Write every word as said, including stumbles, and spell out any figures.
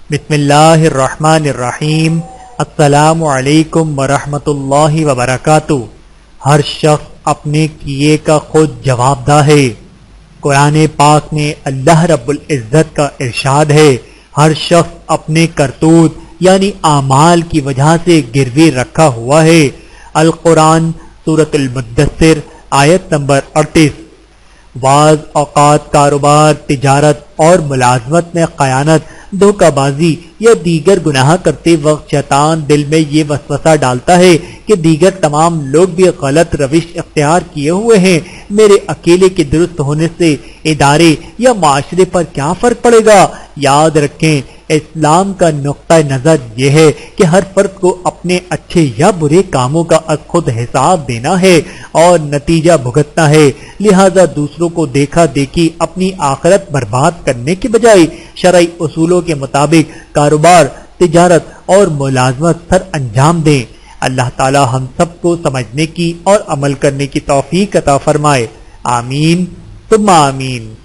بسم اللہ الرحمن الرحیم۔ السلام علیکم ورحمۃ اللہ وبرکاتہ۔ ہر شخص اپنے کیے کا خود جواب دہ ہے۔ قرآن پاک میں اللہ رب العزت کا ارشاد ہے، ہر شخص اپنے کرتوت یعنی اعمال کی وجہ سے گروی رکھا ہوا ہے۔ القرآن سورۃ المدثر آیت نمبر اڑتیس۔ بعض اوقات کاروبار، تجارت اور ملازمت میں خیانت، دھوکہ بازی یا دیگر گناہ کرتے وقت شیطان دل میں یہ وسوسہ ڈالتا ہے کہ دیگر تمام لوگ بھی غلط روش اختیار کیے ہوئے ہیں، میرے اکیلے کے درست ہونے سے ادارے یا معاشرے پر کیا فرق پڑے گا؟ یاد رکھیں، اسلام کا نقطہ نظر یہ ہے کہ ہر فرد کو اپنے اچھے یا برے کاموں کا از خود حساب دینا ہے اور نتیجہ بھگتنا ہے، لہذا دوسروں کو دیکھا دیکھی اپنی آخرت برباد کرنے کے بجائے شرعی اصولوں کے مطابق کاروبار، تجارت اور ملازمت سر انجام دیں۔ اللہ تعالی ہم سب کو سمجھنے کی اور عمل کرنے کی توفیق عطا فرمائے، آمین ثم آمین۔